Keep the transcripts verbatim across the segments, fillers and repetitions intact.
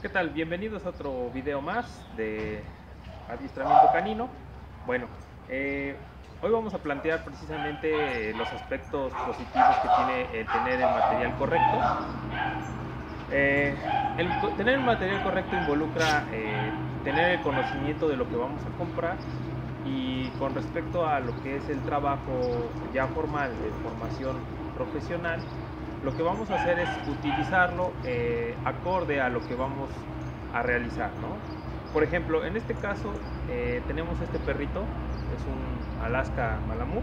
¿Qué tal? Bienvenidos a otro video más de adiestramiento canino. Bueno, eh, hoy vamos a plantear precisamente los aspectos positivos que tiene el tener el material correcto. Eh, el tener el material correcto involucra eh, tener el conocimiento de lo que vamos a comprar, y con respecto a lo que es el trabajo ya formal de formación profesional, lo que vamos a hacer es utilizarlo eh, acorde a lo que vamos a realizar, ¿no? Por ejemplo, en este caso eh, tenemos este perrito, es un Alaska Malamute,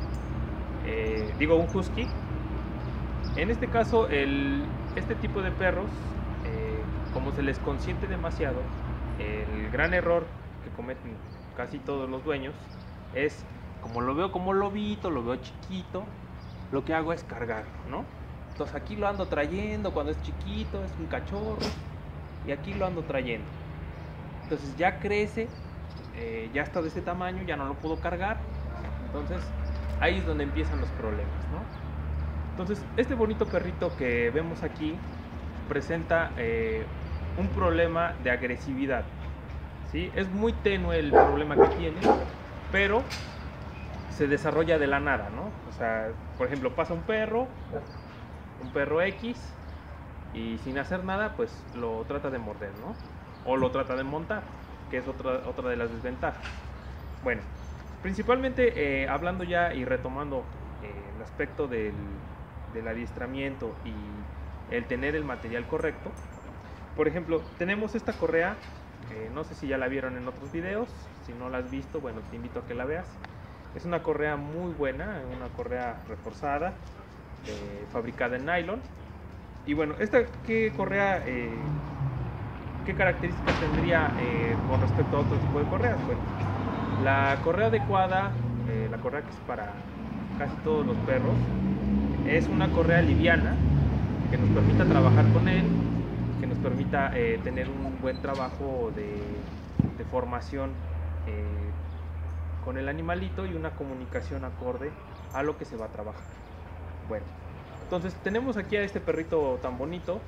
eh, digo un Husky. En este caso, el, este tipo de perros, eh, como se les consiente demasiado, el gran error que cometen casi todos los dueños es, como lo veo como lobito, lo veo chiquito, lo que hago es cargarlo, ¿no? Entonces aquí lo ando trayendo cuando es chiquito, es un cachorro, y aquí lo ando trayendo. Entonces ya crece, eh, ya está de este tamaño, ya no lo puedo cargar. Entonces ahí es donde empiezan los problemas, ¿no? Entonces este bonito perrito que vemos aquí presenta eh, un problema de agresividad, ¿sí? Es muy tenue el problema que tiene, pero se desarrolla de la nada, ¿no? O sea, por ejemplo, pasa un perro, un perro X, y sin hacer nada, pues lo trata de morder, ¿no? O lo trata de montar, que es otra, otra de las desventajas. Bueno, principalmente eh, hablando ya y retomando eh, el aspecto del, del adiestramiento y el tener el material correcto. Por ejemplo, tenemos esta correa, eh, no sé si ya la vieron en otros videos. Si no la has visto, bueno, te invito a que la veas. Es una correa muy buena, una correa reforzada, eh, fabricada en nylon. Y bueno, esta ¿qué correa, eh, qué características tendría eh, con respecto a otro tipo de correas? Bueno, la correa adecuada, eh, la correa que es para casi todos los perros, es una correa liviana que nos permita trabajar con él, que nos permita eh, tener un buen trabajo de, de formación eh, con el animalito, y una comunicación acorde a lo que se va a trabajar. Bueno, entonces tenemos aquí a este perrito tan bonito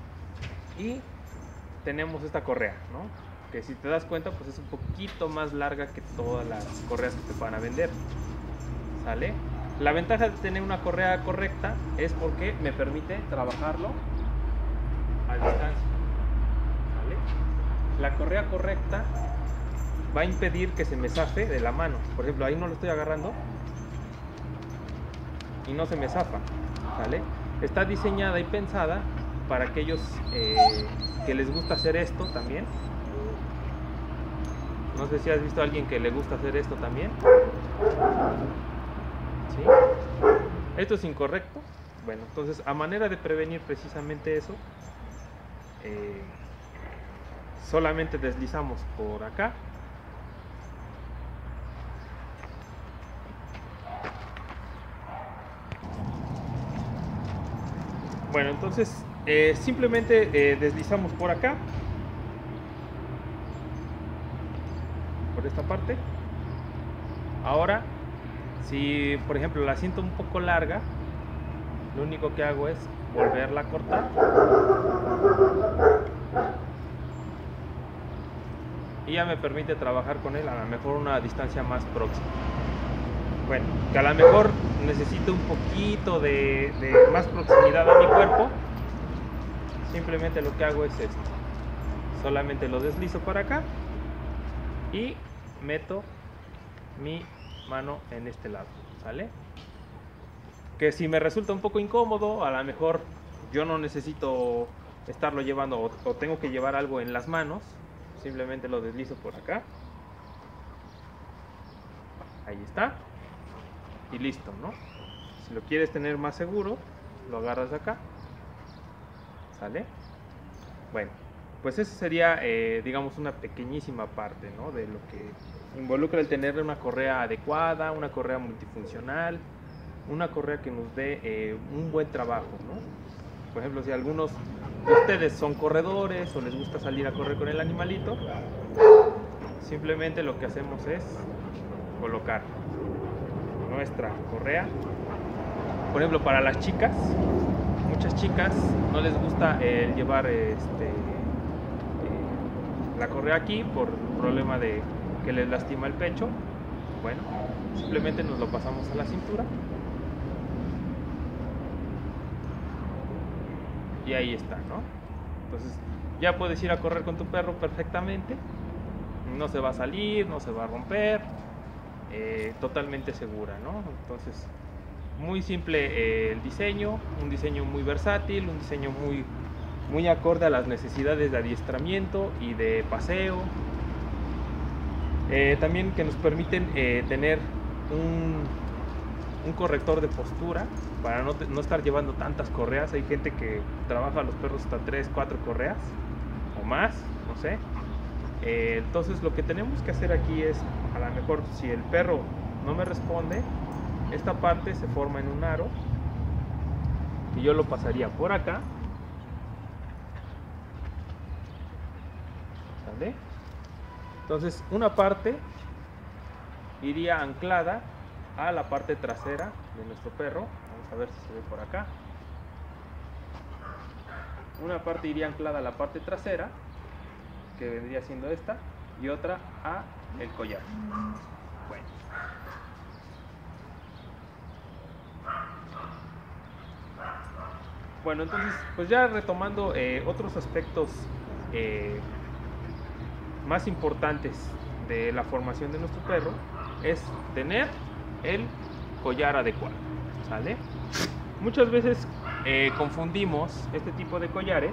y tenemos esta correa, ¿no? Que si te das cuenta, pues es un poquito más larga que todas las correas que te van a vender, ¿sale? La ventaja de tener una correa correcta es porque me permite trabajarlo a distancia, ¿vale? La correa correcta va a impedir que se me zafe de la mano. Por ejemplo, ahí no lo estoy agarrando y no se me zafa, ¿vale? Está diseñada y pensada para aquellos eh, que les gusta hacer esto también. No sé si has visto a alguien que le gusta hacer esto también. ¿Sí? Esto es incorrecto. Bueno, entonces, a manera de prevenir precisamente eso, eh, solamente deslizamos por acá. Bueno, entonces eh, simplemente eh, deslizamos por acá, por esta parte. Ahora, si por ejemplo la siento un poco larga, lo único que hago es volverla a cortar y ya me permite trabajar con él a lo mejor una distancia más próxima. Bueno, que a lo mejor necesito un poquito de, de más proximidad a mi cuerpo, simplemente lo que hago es esto. Solamente lo deslizo para acá y meto mi mano en este lado, ¿sale? Que si me resulta un poco incómodo, a lo mejor yo no necesito estarlo llevando o, o tengo que llevar algo en las manos, simplemente lo deslizo por acá. Ahí está. Y listo, ¿no? Si lo quieres tener más seguro, lo agarras de acá, ¿sale? Bueno, pues eso sería, eh, digamos, una pequeñísima parte, ¿no? De lo que involucra el tener una correa adecuada, una correa multifuncional, una correa que nos dé eh, un buen trabajo, ¿no? Por ejemplo, si algunos de ustedes son corredores o les gusta salir a correr con el animalito, simplemente lo que hacemos es colocar nuestra correa. Por ejemplo, para las chicas, muchas chicas no les gusta el llevar este esta correa aquí por problema de que les lastima el pecho. Bueno, simplemente nos lo pasamos a la cintura y ahí está, ¿no? Entonces ya puedes ir a correr con tu perro perfectamente, no se va a salir, no se va a romper, eh, totalmente segura, ¿no? Entonces muy simple eh, el diseño, un diseño muy versátil, un diseño muy, muy acorde a las necesidades de adiestramiento y de paseo. Eh, también que nos permiten eh, tener un, un corrector de postura para no, te, no estar llevando tantas correas. Hay gente que trabaja a los perros hasta tres, cuatro correas o más, no sé. Eh, entonces lo que tenemos que hacer aquí es, a lo mejor si el perro no me responde, esta parte se forma en un aro y yo lo pasaría por acá. ¿Sale? Entonces una parte iría anclada a la parte trasera de nuestro perro. Vamos a ver si se ve por acá. Una parte iría anclada a la parte trasera, que vendría siendo esta, y otra a el collar. Bueno. Bueno, entonces, pues ya retomando eh, otros aspectos eh, más importantes de la formación de nuestro perro, es tener el collar adecuado, ¿sale? Muchas veces eh, confundimos este tipo de collares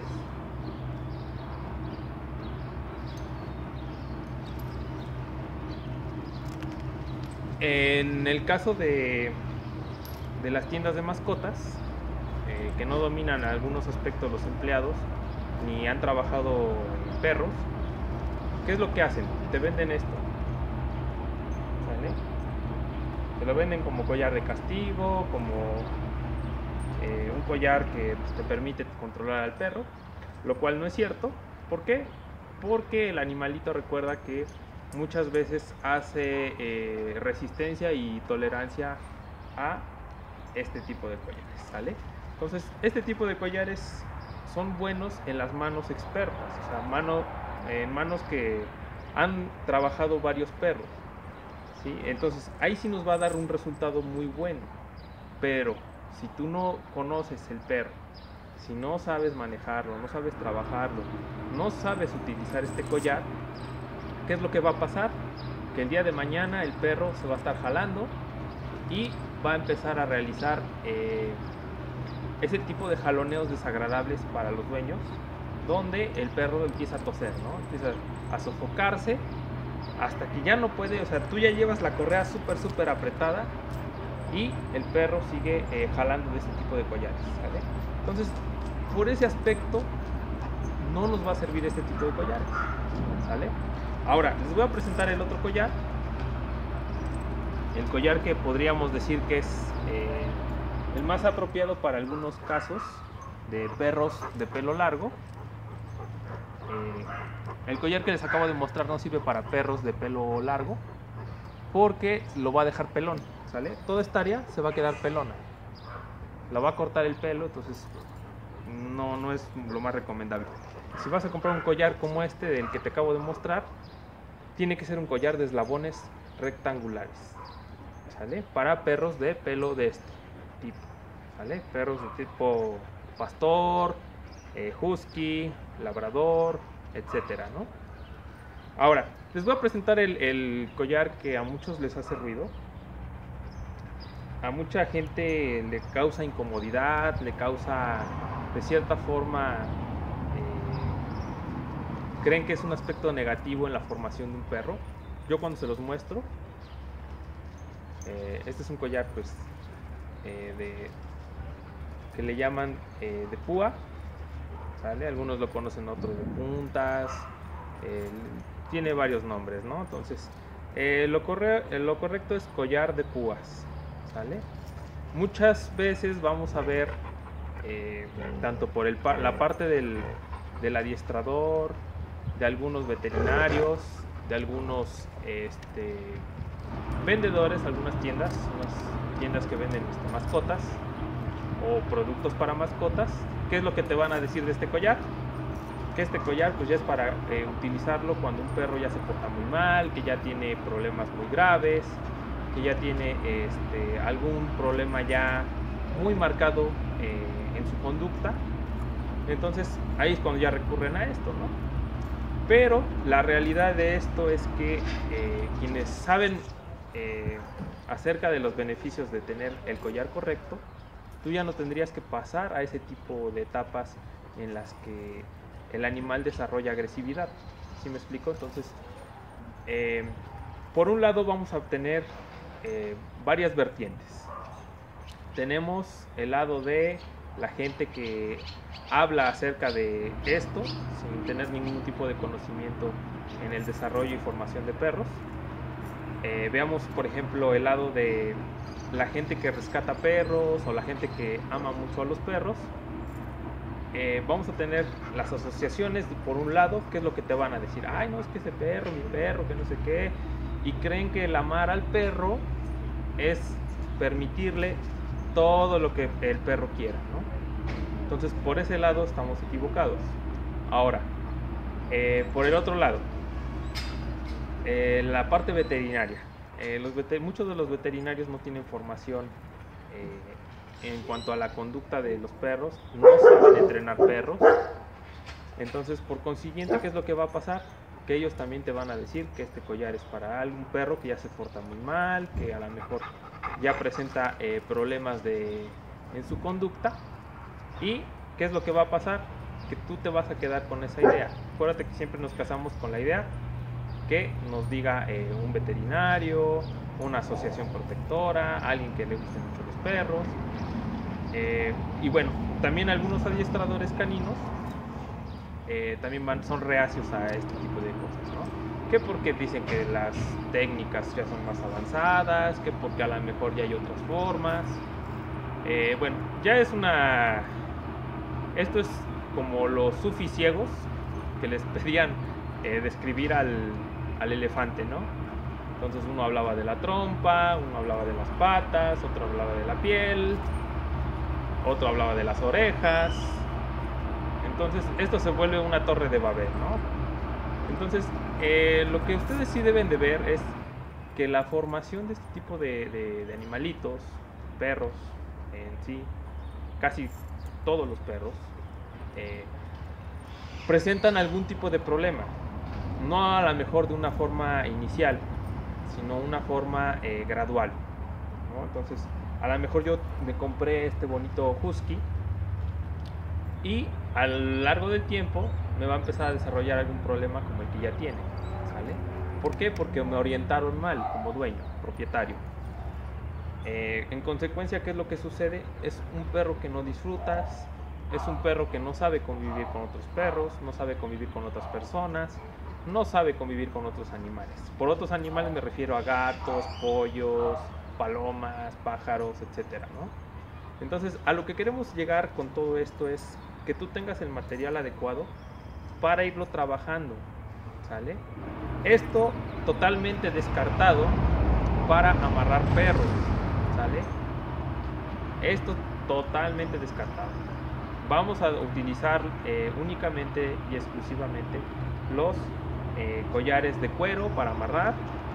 en el caso de, de las tiendas de mascotas, eh, que no dominan algunos aspectos los empleados ni han trabajado en perros. ¿Qué es lo que hacen? Te venden esto, ¿vale? Te lo venden como collar de castigo, como eh, un collar que pues, te permite controlar al perro, lo cual no es cierto. ¿Por qué? Porque el animalito, recuerda que muchas veces hace eh, resistencia y tolerancia a este tipo de collares, ¿sale? Entonces, este tipo de collares son buenos en las manos expertas, o sea, mano en manos que han trabajado varios perros, ¿sí? Entonces ahí sí nos va a dar un resultado muy bueno. Pero si tú no conoces el perro, si no sabes manejarlo, no sabes trabajarlo, no sabes utilizar este collar, ¿qué es lo que va a pasar? Que el día de mañana el perro se va a estar jalando y va a empezar a realizar eh, ese tipo de jaloneos desagradables para los dueños, donde el perro empieza a toser, ¿no? Empieza a sofocarse hasta que ya no puede, o sea, tú ya llevas la correa súper, súper apretada y el perro sigue eh, jalando de ese tipo de collares, ¿sale? Entonces, por ese aspecto, no nos va a servir este tipo de collares, ¿sale? Ahora, les voy a presentar el otro collar, el collar que podríamos decir que es eh, el más apropiado para algunos casos de perros de pelo largo. Eh, el collar que les acabo de mostrar no sirve para perros de pelo largo porque lo va a dejar pelón, ¿sale? Toda esta área se va a quedar pelona, la va a cortar el pelo, entonces no, no es lo más recomendable. Si vas a comprar un collar como este del que te acabo de mostrar, tiene que ser un collar de eslabones rectangulares, ¿sale? Para perros de pelo de este tipo, ¿sale? Perros de tipo pastor, eh, husky, labrador, etcétera, ¿no? Ahora, les voy a presentar el, el collar que a muchos les hace ruido. A mucha gente le causa incomodidad, le causa de cierta forma, eh, creen que es un aspecto negativo en la formación de un perro. Yo cuando se los muestro, eh, este es un collar pues eh, de, que le llaman eh, de púa, ¿sale? Algunos lo conocen, otros de puntas, eh, tiene varios nombres, ¿no? Entonces, eh, lo, corre, eh, lo correcto es collar de púas, ¿sale? Muchas veces vamos a ver, eh, tanto por el, la parte del, del adiestrador, de algunos veterinarios, de algunos este, vendedores, algunas tiendas, unas tiendas que venden este, mascotas o productos para mascotas. ¿Qué es lo que te van a decir de este collar? que este collar pues ya es para eh, utilizarlo cuando un perro ya se porta muy mal, que ya tiene problemas muy graves, que ya tiene este, algún problema ya muy marcado eh, en su conducta. Entonces ahí es cuando ya recurren a esto, ¿no? Pero la realidad de esto es que eh, quienes saben eh, acerca de los beneficios de tener el collar correcto, tú ya no tendrías que pasar a ese tipo de etapas en las que el animal desarrolla agresividad. ¿Sí me explico? Entonces, eh, por un lado vamos a obtener eh, varias vertientes. Tenemos el lado de la gente que habla acerca de esto sin tener ningún tipo de conocimiento en el desarrollo y formación de perros. Eh, veamos, por ejemplo, el lado de la gente que rescata perros o la gente que ama mucho a los perros. Eh, vamos a tener las asociaciones por un lado, que es lo que te van a decir, ay no, es que ese perro, mi perro, que no sé qué, y creen que el amar al perro es permitirle todo lo que el perro quiera, ¿no? Entonces por ese lado estamos equivocados. Ahora, eh, por el otro lado, eh, la parte veterinaria. Eh, los veter muchos de los veterinarios no tienen formación eh, en cuanto a la conducta de los perros, no saben entrenar perros. Entonces, por consiguiente, ¿qué es lo que va a pasar? Que ellos también te van a decir que este collar es para algún perro que ya se porta muy mal, que a lo mejor ya presenta eh, problemas de, en su conducta. ¿Y qué es lo que va a pasar? Que tú te vas a quedar con esa idea. Acuérdate que siempre nos casamos con la idea que nos diga eh, un veterinario, una asociación protectora, alguien que le gusten mucho los perros. Eh, y bueno, también algunos adiestradores caninos eh, también van, son reacios a este tipo de cosas, ¿no? Que porque dicen que las técnicas ya son más avanzadas, que porque a lo mejor ya hay otras formas. Eh, bueno, ya es una... Esto es como los sufis ciegos que les pedían eh, describir al, al elefante, ¿no? Entonces uno hablaba de la trompa, uno hablaba de las patas, otro hablaba de la piel, otro hablaba de las orejas. Entonces esto se vuelve una torre de Babel, ¿no? Entonces eh, lo que ustedes sí deben de ver es que la formación de este tipo de, de, de animalitos, perros en sí, casi todos los perros, eh, presentan algún tipo de problema. No a lo mejor de una forma inicial, sino una forma eh, gradual, ¿no? Entonces, a lo mejor yo me compré este bonito husky y a lo largo del tiempo me va a empezar a desarrollar algún problema como el que ya tiene, ¿sale? ¿Por qué? Porque me orientaron mal como dueño, propietario. Eh, en consecuencia, ¿qué es lo que sucede? Es un perro que no disfrutas, es un perro que no sabe convivir con otros perros, no sabe convivir con otras personas, no sabe convivir con otros animales. Por otros animales me refiero a gatos, pollos, palomas, pájaros, etcétera, ¿no? Entonces, a lo que queremos llegar con todo esto es que tú tengas el material adecuado para irlo trabajando, ¿sale? Esto totalmente descartado para amarrar perros, ¿sale? Esto totalmente descartado. Vamos a utilizar eh, únicamente y exclusivamente los eh, collares de cuero para amarrar,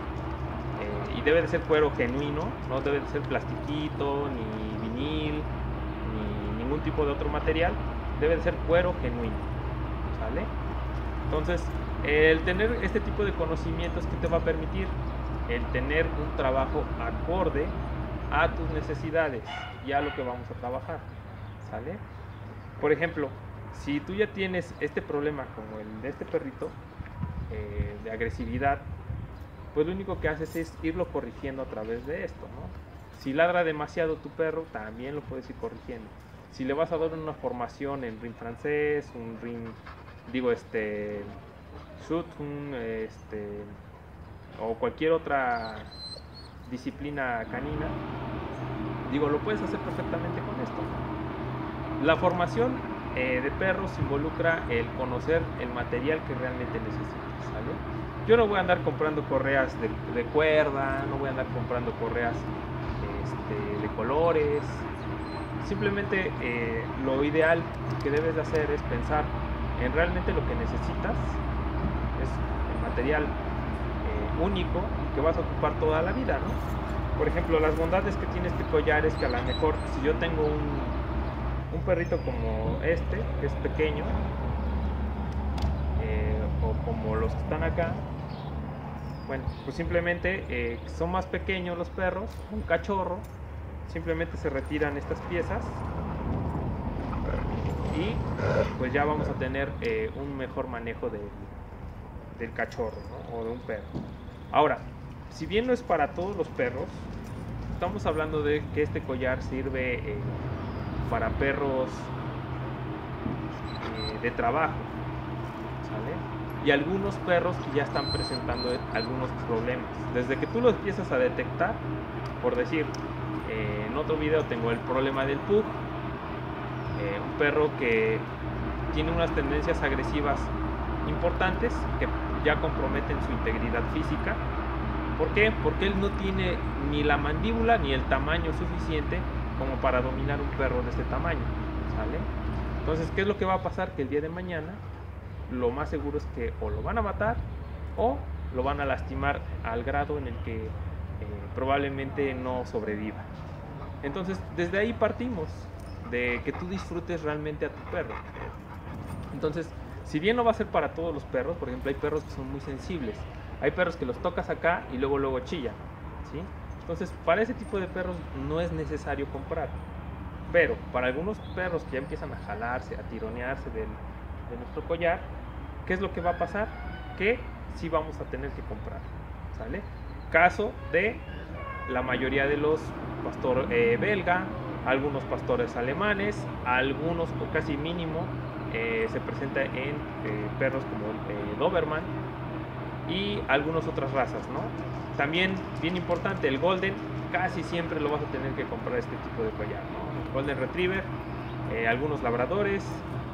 eh, y debe de ser cuero genuino, no debe de ser plastiquito, ni vinil, ni ningún tipo de otro material, debe de ser cuero genuino, ¿sale? Entonces, el tener este tipo de conocimientos que te va a permitir el tener un trabajo acorde a tus necesidades y a lo que vamos a trabajar, ¿sale? Por ejemplo, si tú ya tienes este problema como el de este perrito, eh, de agresividad, pues lo único que haces es irlo corrigiendo a través de esto, ¿no? Si ladra demasiado tu perro, también lo puedes ir corrigiendo. Si le vas a dar una formación en ring francés, un ring, digo, este, shoot, un, este, o cualquier otra disciplina canina, digo, lo puedes hacer perfectamente con esto. La formación eh, de perros involucra el conocer el material que realmente necesitas, ¿sale? Yo no voy a andar comprando correas de, de cuerda, no voy a andar comprando correas este, de colores. Simplemente eh, lo ideal que debes de hacer es pensar en realmente lo que necesitas es el material eh, único que vas a ocupar toda la vida, ¿no? Por ejemplo, las bondades que tiene este collar es que a lo mejor si yo tengo un, un perrito como este, que es pequeño, eh, o como los que están acá, bueno, pues simplemente eh, son más pequeños los perros, un cachorro, simplemente se retiran estas piezas y pues ya vamos a tener eh, un mejor manejo de, del cachorro, ¿no? O de un perro. Ahora, si bien no es para todos los perros, estamos hablando de que este collar sirve eh, para perros eh, de trabajo, ¿sale? Y algunos perros que ya están presentando algunos problemas. Desde que tú los empiezas a detectar, por decir, eh, en otro video tengo el problema del pug, eh, un perro que tiene unas tendencias agresivas importantes que ya comprometen su integridad física. ¿Por qué? Porque él no tiene ni la mandíbula ni el tamaño suficiente como para dominar un perro de este tamaño, ¿sale? Entonces, ¿qué es lo que va a pasar? Que el día de mañana lo más seguro es que o lo van a matar o lo van a lastimar al grado en el que eh, probablemente no sobreviva. Entonces, desde ahí partimos, de que tú disfrutes realmente a tu perro. Entonces, si bien no va a ser para todos los perros, por ejemplo, hay perros que son muy sensibles. Hay perros que los tocas acá y luego luego chillan, ¿sí? Entonces, para ese tipo de perros no es necesario comprar. Pero para algunos perros que ya empiezan a jalarse, a tironearse del, de nuestro collar, ¿qué es lo que va a pasar? Que sí vamos a tener que comprar, ¿sale? Caso de la mayoría de los pastor eh, belga, algunos pastores alemanes, algunos o casi mínimo eh, se presenta en eh, perros como el eh, Doberman y algunas otras razas, ¿no? También, bien importante, el Golden, casi siempre lo vas a tener que comprar este tipo de collar, ¿no? Golden Retriever, eh, algunos labradores.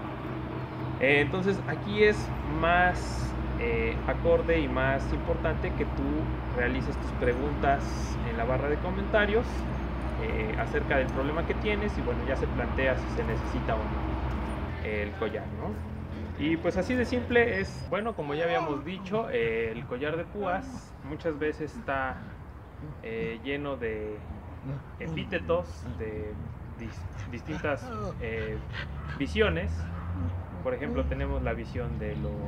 Eh, entonces aquí es más eh, acorde y más importante que tú realices tus preguntas en la barra de comentarios eh, acerca del problema que tienes y bueno, ya se plantea si se necesita o no el collar, ¿no? Y pues así de simple es, bueno, como ya habíamos dicho, eh, el collar de púas muchas veces está eh, lleno de epítetos, de dis distintas eh, visiones. Por ejemplo, tenemos la visión de los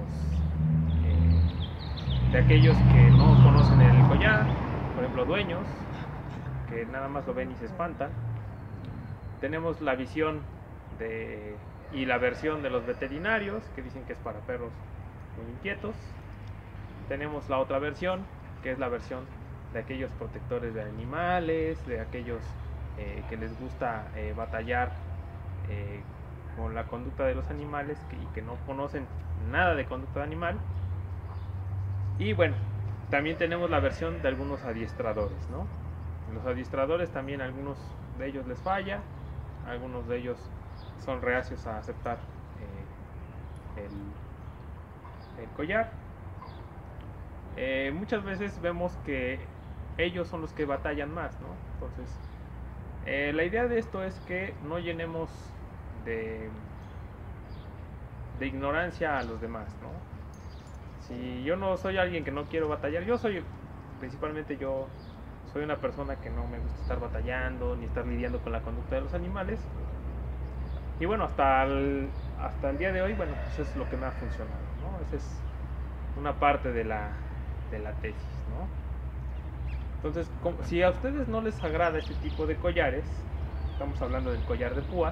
eh, de aquellos que no conocen el collar, por ejemplo, dueños, que nada más lo ven y se espantan. Tenemos la visión de y la versión de los veterinarios, que dicen que es para perros muy inquietos. Tenemos la otra versión, que es la versión de aquellos protectores de animales, de aquellos eh, que les gusta eh, batallar eh, con la conducta de los animales que, y que no conocen nada de conducta de animal. Y bueno, también tenemos la versión de algunos adiestradores, ¿no? Los adiestradores también, algunos de ellos les falla, algunos de ellos son reacios a aceptar eh, el, el collar. Eh, muchas veces vemos que ellos son los que batallan más, ¿no? Entonces, eh, la idea de esto es que no llenemos de, de ignorancia a los demás, ¿no? Si yo no soy alguien que no quiero batallar, yo soy, principalmente yo soy una persona que no me gusta estar batallando ni estar lidiando con la conducta de los animales. Y bueno, hasta el, hasta el día de hoy, bueno, eso es lo que me ha funcionado, ¿no? Esa es una parte de la, de la tesis, ¿no? Entonces, como, si a ustedes no les agrada este tipo de collares, estamos hablando del collar de púas,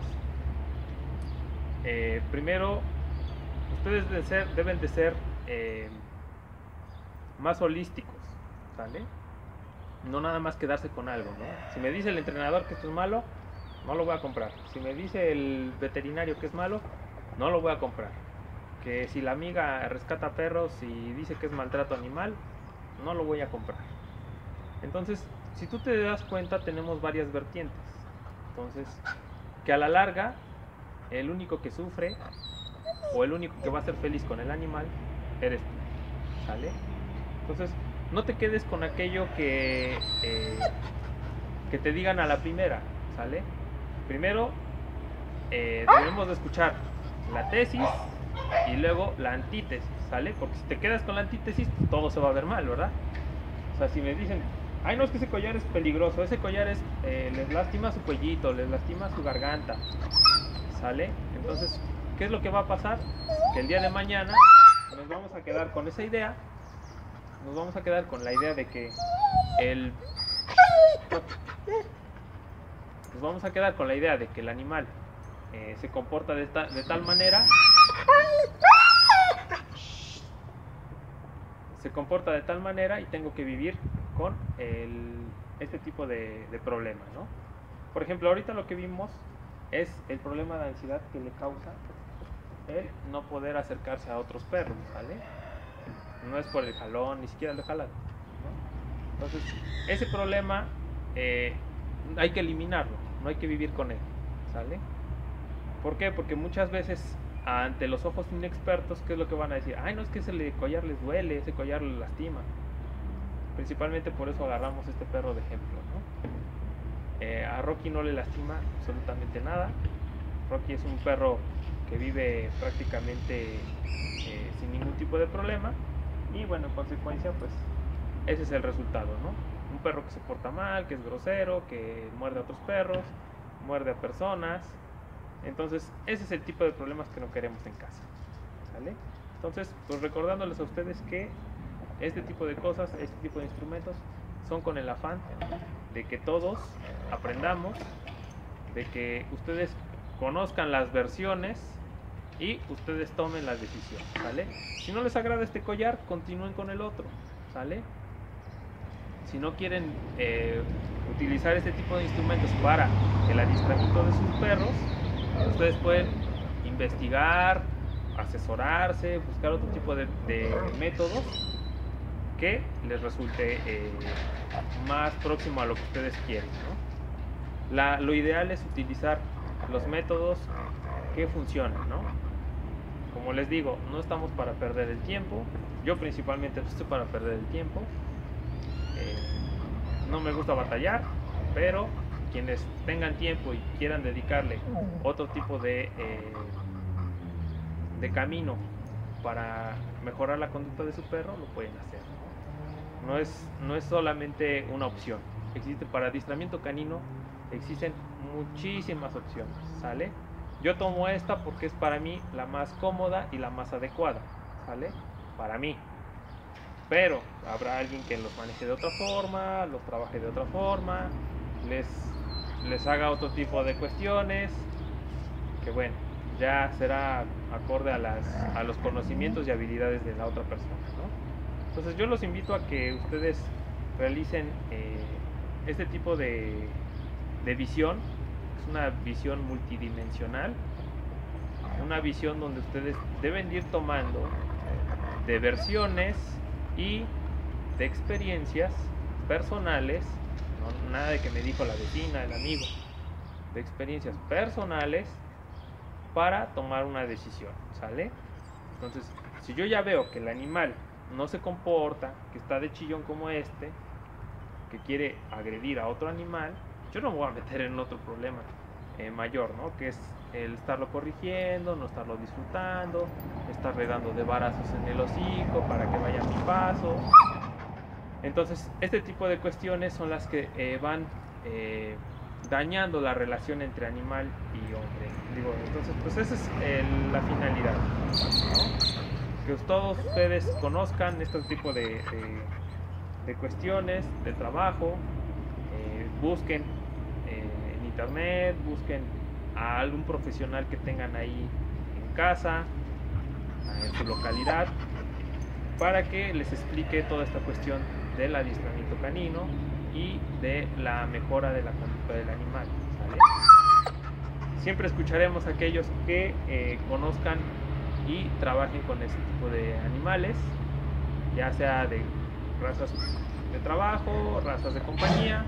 eh, primero, ustedes deben, ser, deben de ser eh, más holísticos, ¿sale? No nada más quedarse con algo, ¿no? Si me dice el entrenador que esto es malo, no lo voy a comprar. Si me dice el veterinario que es malo, no lo voy a comprar. Que si la amiga rescata perros y dice que es maltrato animal, no lo voy a comprar. Entonces, si tú te das cuenta, tenemos varias vertientes. Entonces, que a la larga, el único que sufre o el único que va a ser feliz con el animal eres tú, ¿sale? Entonces, no te quedes con aquello que, eh, que te digan a la primera, ¿sale? Primero, eh, debemos de escuchar la tesis, y luego la antítesis, ¿sale? Porque si te quedas con la antítesis, todo se va a ver mal, ¿verdad? O sea, si me dicen, ay, no, es que ese collar es peligroso, ese collar es, eh, les lastima su cuellito, les lastima su garganta, ¿sale? Entonces, ¿qué es lo que va a pasar? Que el día de mañana nos vamos a quedar con esa idea, nos vamos a quedar con la idea de que el... Nos vamos a quedar con la idea de que el animal eh, se comporta de, ta, de tal manera... Se comporta de tal manera y tengo que vivir con el, este tipo de, de problemas, ¿no? Por ejemplo, ahorita lo que vimos es el problema de ansiedad que le causa el no poder acercarse a otros perros, ¿vale? No es por el jalón, ni siquiera lo jalan, ¿no? Entonces, ese problema eh, hay que eliminarlo, no hay que vivir con él, ¿sale? ¿Por qué? Porque muchas veces ante los ojos inexpertos, ¿qué es lo que van a decir? Ay, no, es que ese collar les duele, ese collar les lastima. Principalmente por eso agarramos este perro de ejemplo, ¿no? Eh, a Rocky no le lastima absolutamente nada. Rocky es un perro que vive prácticamente eh, sin ningún tipo de problema y bueno, en consecuencia pues ese es el resultado, ¿no? Un perro que se porta mal, que es grosero, que muerde a otros perros, muerde a personas. Entonces ese es el tipo de problemas que no queremos en casa, ¿sale? Entonces, pues recordándoles a ustedes que este tipo de cosas, este tipo de instrumentos son con el afán de que todos aprendamos, de que ustedes conozcan las versiones y ustedes tomen la decisión, ¿sale? Si no les agrada este collar, continúen con el otro, ¿sale? Si no quieren eh, utilizar este tipo de instrumentos para el adiestramiento de sus perros, ustedes pueden investigar, asesorarse, buscar otro tipo de, de métodos que les resulte eh, más próximo a lo que ustedes quieren, ¿no? La, lo ideal es utilizar los métodos que funcionan, ¿no? Como les digo, no estamos para perder el tiempo. Yo principalmente no estoy para perder el tiempo. Eh, no me gusta batallar, pero quienes tengan tiempo y quieran dedicarle otro tipo de, eh, de camino para mejorar la conducta de su perro, lo pueden hacer, ¿no? No es, no es solamente una opción. Existe para adiestramiento canino, existen muchísimas opciones, ¿sale? Yo tomo esta porque es para mí la más cómoda y la más adecuada, ¿sale? Para mí. Pero habrá alguien que los maneje de otra forma, los trabaje de otra forma, les, les haga otro tipo de cuestiones, que bueno, ya será acorde a, las, a los conocimientos y habilidades de la otra persona, ¿no? Entonces yo los invito a que ustedes realicen eh, este tipo de, de visión. Es una visión multidimensional, una visión donde ustedes deben ir tomando de versiones y de experiencias personales, no, nada de que me dijo la vecina, el amigo, de experiencias personales para tomar una decisión, ¿sale? Entonces, si yo ya veo que el animal no se comporta, que está de chillón como este, que quiere agredir a otro animal, yo no me voy a meter en otro problema eh, mayor, ¿no? Que es el estarlo corrigiendo, no estarlo disfrutando, estarle dando de varazos en el hocico para que vaya a mi paso. Entonces, este tipo de cuestiones son las que eh, van eh, dañando la relación entre animal y hombre. Digo, entonces, pues esa es el, la finalidad, ¿no? Que todos ustedes conozcan este tipo de, de, de cuestiones, de trabajo, eh, busquen eh, en internet, busquen a algún profesional que tengan ahí en casa, en su localidad, para que les explique toda esta cuestión del adiestramiento canino y de la mejora de la conducta del animal, ¿vale? Siempre escucharemos a aquellos que eh, conozcan y trabajen con este tipo de animales, ya sea de razas de trabajo, razas de compañía.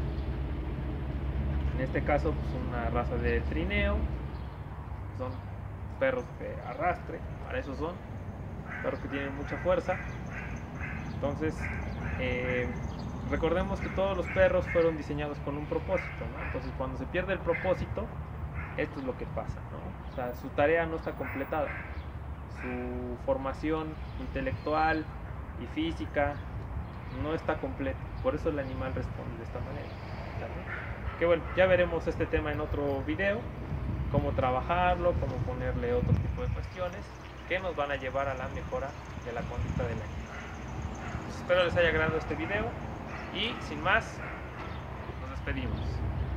En este caso, pues una raza de trineo, son perros de arrastre, para eso son, perros que tienen mucha fuerza. Entonces, eh, recordemos que todos los perros fueron diseñados con un propósito, ¿no? Entonces, cuando se pierde el propósito, esto es lo que pasa, ¿no? O sea, su tarea no está completada. su formación intelectual y física no está completa, por eso el animal responde de esta manera. ¿Sale? Que bueno, ya veremos este tema en otro video, cómo trabajarlo, cómo ponerle otro tipo de cuestiones que nos van a llevar a la mejora de la conducta del animal. Pues espero les haya agradado este video y sin más, nos despedimos.